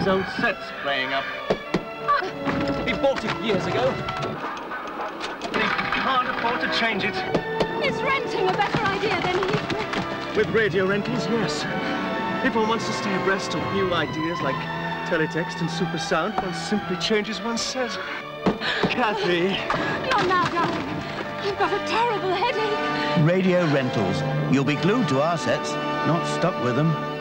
his old set's playing up. He bought it years ago. He can't afford to change it. Is renting a better idea than he... With radio rentals, yes. If one wants to stay abreast of new ideas like teletext and supersound, one simply changes one's set. Kathy. Not now, darling. I've got a terrible headache. Radio rentals. You'll be glued to our sets, not stuck with them.